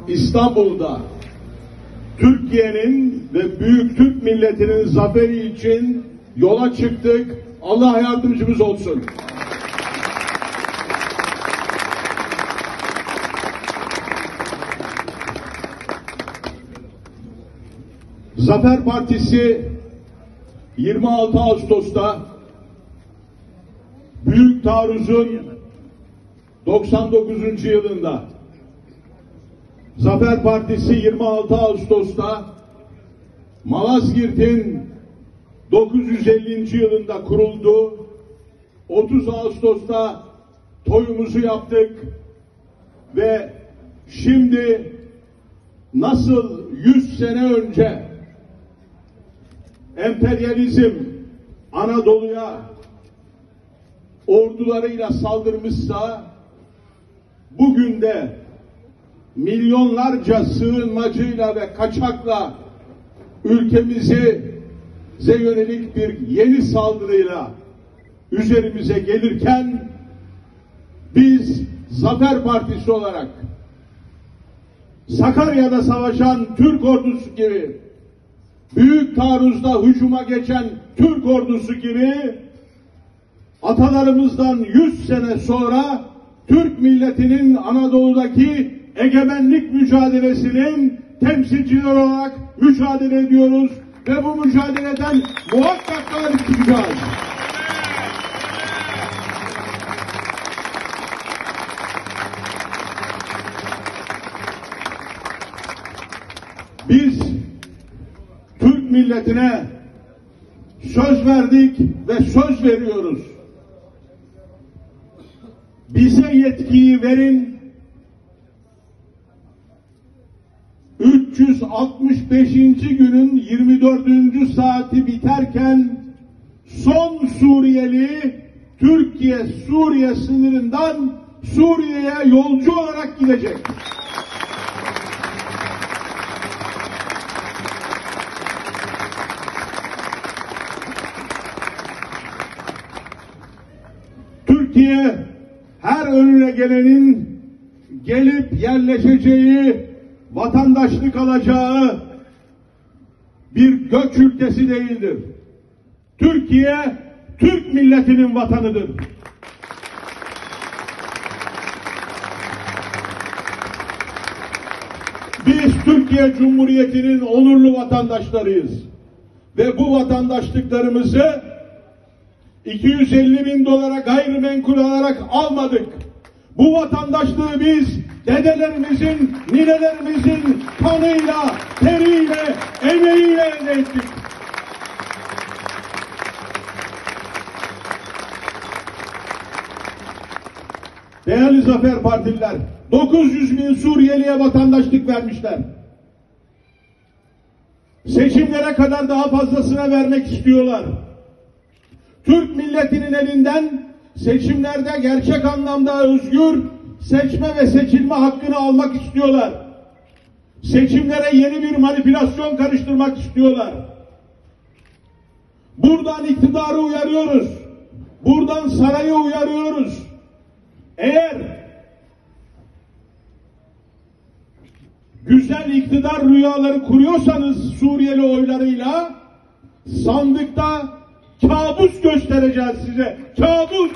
İstanbul'da Türkiye'nin ve büyük Türk milletinin zaferi için yola çıktık. Allah yardımcımız olsun. Zafer Partisi 26 Ağustos'ta Büyük Taarruz'un 99. yılında, Zafer Partisi 26 Ağustos'ta Malazgirt'in 950. yılında kuruldu. 30 Ağustos'ta toyumuzu yaptık ve şimdi nasıl 100 sene önce emperyalizm Anadolu'ya ordularıyla saldırmışsa, bugün de milyonlarca sığınmacıyla ve kaçakla ülkemize yönelik bir yeni saldırıyla üzerimize gelirken, biz Zafer Partisi olarak Sakarya'da savaşan Türk ordusu gibi, Büyük Taarruz'da hücuma geçen Türk ordusu gibi, atalarımızdan 100 sene sonra Türk milletinin Anadolu'daki egemenlik mücadelesinin temsilcileri olarak mücadele ediyoruz ve bu mücadeleden muhakkak galip çıkacağız. Biz Türk milletine söz verdik ve söz veriyoruz. Bize yetkiyi verin. 365. günün 24. saati biterken son Suriyeli Türkiye-Suriye sınırından Suriye'ye yolcu olarak gidecek. Türkiye her önüne gelenin gelip yerleşeceği, vatandaşlık alacağı bir göç ülkesi değildir. Türkiye, Türk milletinin vatanıdır. Biz Türkiye Cumhuriyeti'nin onurlu vatandaşlarıyız. Ve bu vatandaşlıklarımızı 250.000 dolara gayrimenkul alarak almadık. Bu vatandaşlığı biz dedelerimizin, ninelerimizin kanıyla, teriyle, emeğiyle elde ettik. Değerli Zafer Partililer, 900.000 Suriyeli'ye vatandaşlık vermişler. Seçimlere kadar daha fazlasına vermek istiyorlar. Türk milletinin elinden seçimlerde gerçek anlamda özgür seçme ve seçilme hakkını almak istiyorlar. Seçimlere yeni bir manipülasyon karıştırmak istiyorlar. Buradan iktidarı uyarıyoruz. Buradan sarayı uyarıyoruz. Eğer güzel iktidar rüyaları kuruyorsanız Suriyeli oylarıyla, sandıkta kabus göstereceğiz size. Kabus!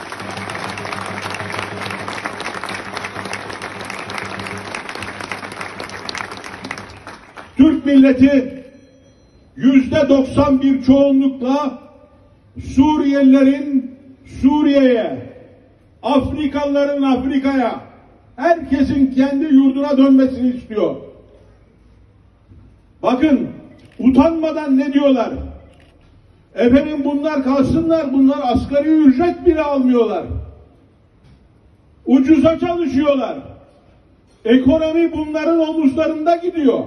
Türk milleti %91 çoğunlukla Suriyelilerin Suriye'ye, Afrikalıların Afrika'ya, herkesin kendi yurduna dönmesini istiyor. Bakın, utanmadan ne diyorlar? Efendim bunlar kalsınlar, bunlar asgari ücret bile almıyorlar. Ucuza çalışıyorlar. Ekonomi bunların omuzlarında gidiyor.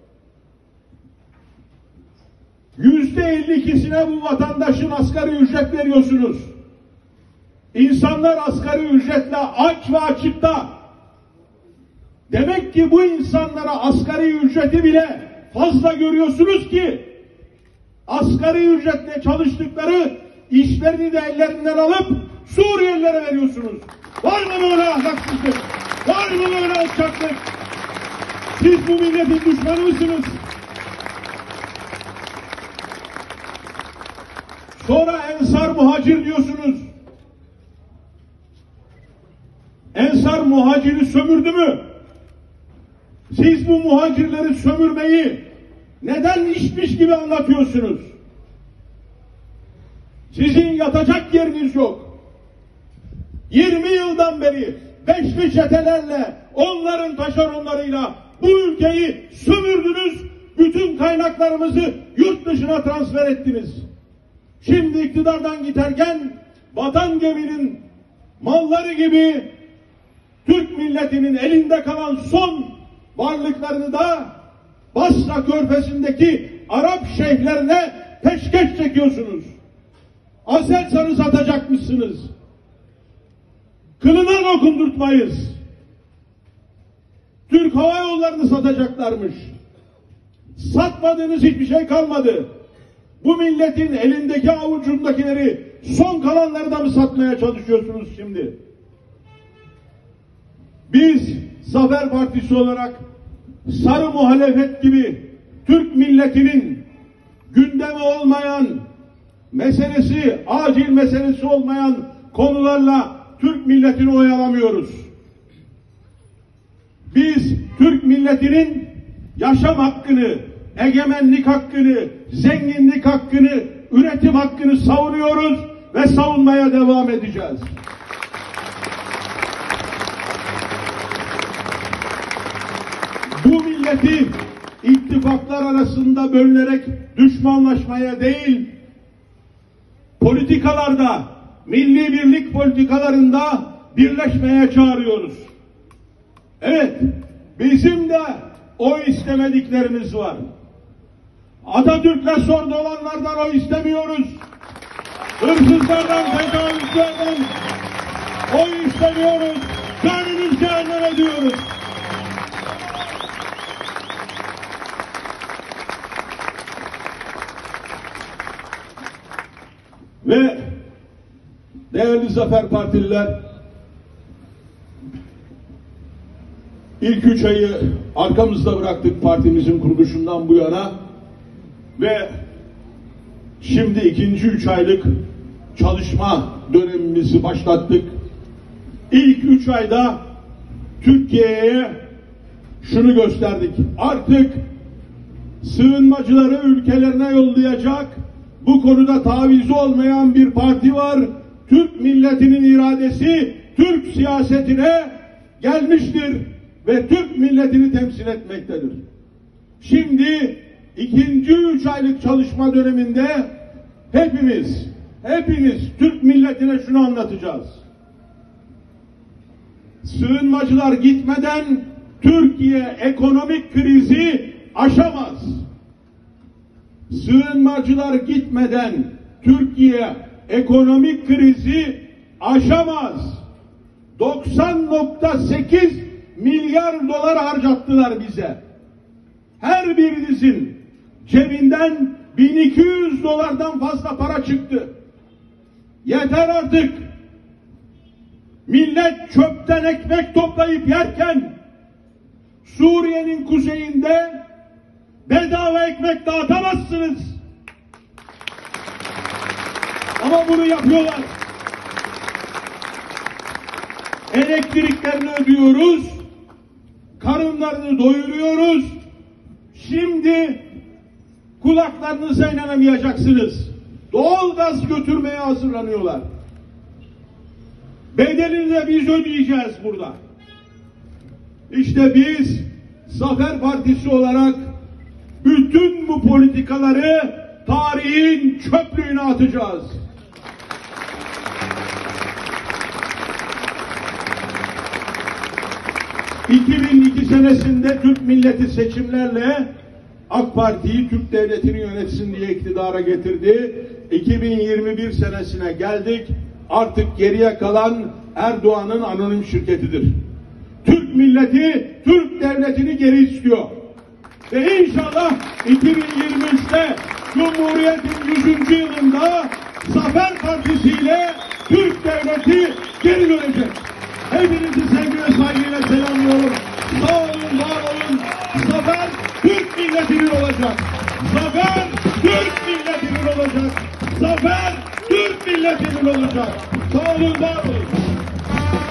%52'sine bu vatandaşın asgari ücret veriyorsunuz. İnsanlar asgari ücretle aç ve açıkta. Demek ki bu insanlara asgari ücreti bile fazla görüyorsunuz ki asgari ücretle çalıştıkları işlerini de ellerinden alıp Suriyelilere veriyorsunuz. Var mı böyle ahlaksızlık? Var mı böyle alçaklık? Siz bu milletin düşmanı mısınız? Sonra Ensar muhacir diyorsunuz. Ensar muhaciri sömürdü mü? Siz bu muhacirleri sömürmeyi neden işmiş gibi anlatıyorsunuz? Sizin yatacak yeriniz yok. 20 yıldan beri beşli çetelerle, onların taşeronlarıyla bu ülkeyi sömürdünüz, bütün kaynaklarımızı yurt dışına transfer ettiniz. Şimdi iktidardan giderken vatan geminin malları gibi Türk milletinin elinde kalan son varlıklarını da Basra Körfezi'ndeki Arap şeyhlerine peşkeş çekiyorsunuz. Aselsan'ı satacakmışsınız. Kılına dokundurtmayız. Türk Hava Yolları'nı satacaklarmış. Satmadığınız hiçbir şey kalmadı. Bu milletin elindeki avucundakileri, son kalanları da mı satmaya çalışıyorsunuz şimdi? Biz Zafer Partisi olarak sarı muhalefet gibi Türk milletinin gündemi olmayan, meselesi, acil meselesi olmayan konularla Türk milletini oyalamıyoruz. Biz Türk milletinin yaşam hakkını, egemenlik hakkını, zenginlik hakkını, üretim hakkını savunuyoruz ve savunmaya devam edeceğiz. Bu milleti ittifaklar arasında bölünerek düşmanlaşmaya değil, politikalarda, milli birlik politikalarında birleşmeye çağırıyoruz. Evet, bizim de oy istemediklerimiz var. Atatürk'le sordu olanlardan oy istemiyoruz. Hırsızlardan, tecavüzlerden oy istemiyoruz. Canımız cehenneme diyoruz. Ve değerli Zafer Partililer, ilk 3 ayı arkamızda bıraktık partimizin kuruluşundan bu yana ve şimdi ikinci 3 aylık çalışma dönemimizi başlattık. İlk 3 ayda Türkiye'ye şunu gösterdik. Artık sığınmacıları ülkelerine yollayacak, bu konuda tavizi olmayan bir parti var. Türk milletinin iradesi Türk siyasetine gelmiştir ve Türk milletini temsil etmektedir. Şimdi ikinci 3 aylık çalışma döneminde hepimiz Türk milletine şunu anlatacağız. Sığınmacılar gitmeden Türkiye ekonomik krizi aşamaz. Sığınmacılar gitmeden Türkiye ekonomik krizi aşamaz. 90,8 milyar dolar harcattılar bize. Her birinizin cebinden 1200 dolardan fazla para çıktı. Yeter artık. Millet çöpten ekmek toplayıp yerken Suriye'nin kuzeyinde bedava ekmek dağıtamazsınız. Ama bunu yapıyorlar. Elektriklerini ödüyoruz, karınlarını doyuruyoruz. Şimdi kulaklarınıza inanamayacaksınız. Doğalgaz götürmeye hazırlanıyorlar. Bedelini de biz ödeyeceğiz burada. İşte biz Zafer Partisi olarak bütün bu politikaları tarihin çöplüğüne atacağız. ...2002 senesinde Türk milleti seçimlerle AK Parti'yi, Türk devletini yönetsin diye iktidara getirdi. 2021 senesine geldik. Artık geriye kalan Erdoğan'ın anonim şirketidir. Türk milleti, Türk devletini geri istiyor. Ve inşallah 2023'te Cumhuriyet'in 100. yılında Zafer Partisi ile Türk devleti geri dönecek. Hepinizi sevgi ve saygıyla selamlıyorum. Sağ olun, var olun. olacak. Zafer Türk milletinin olacak. Zafer Türk milletinin olacak. Sağ olun, var olun.